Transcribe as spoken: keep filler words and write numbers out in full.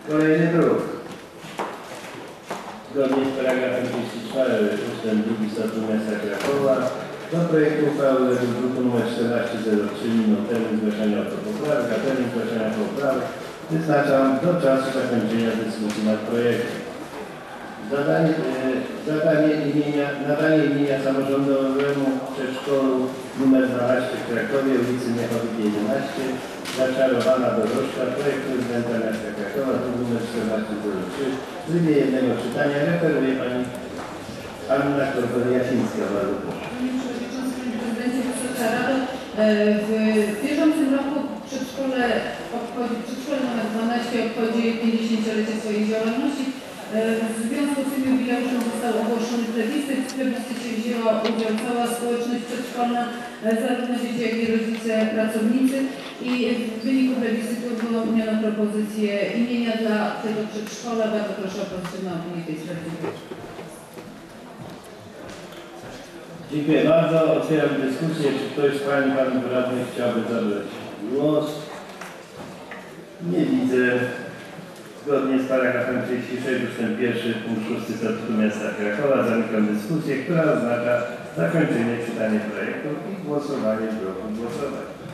Kolejny druk. Zgodnie z paragrafem trzydzieści cztery ustęp drugi Statutu Miasta Krakowa do projektu uchwały według druku nr czternaście zero trzy minął termin zgłaszania autopoprawek, a termin zgłaszania poprawek wyznaczam do czasu zakończenia dyskusji nad projektem. Zadanie, e, zadanie imienia, nadanie imienia samorządowemu przedszkolu nr dwanaście w Krakowie, ulicy Miechowickiej jedenaście, Zaczarowana Dorożka, projekt prezydenta miasta Krakowa, druk nr czternaście zero trzy, w trybie jednego czytania referuje pani Anna Korwel-Jasińska. Bardzo proszę. Panie Przewodniczący, Panie Prezydencie, Wysoka Rado, w bieżącym roku przedszkole obchodzi, przedszkole nr dwanaście obchodzi pięćdziesięciolecie swojej działalności. W związku z tym jubileuszem został ogłoszony plebiscyt. W plebiscycie wzięła udział cała społeczność przedszkolna, zarówno dzieci, jak i rodzice, pracownicy. I w wyniku plebiscytu wyłoniono propozycję imienia dla tego przedszkola. Bardzo proszę o pozytywną opinię tej sprawie. Dziękuję bardzo. Otwieram dyskusję. Czy ktoś z Pani i Panów Radnych chciałby zabrać głos? Nie widzę. Zgodnie z paragrafem trzydzieści sześć ustęp pierwszy punkt szósty Statutu Miasta Krakowa zamykam dyskusję, która oznacza zakończenie czytania projektu i głosowanie w bloku głosowań.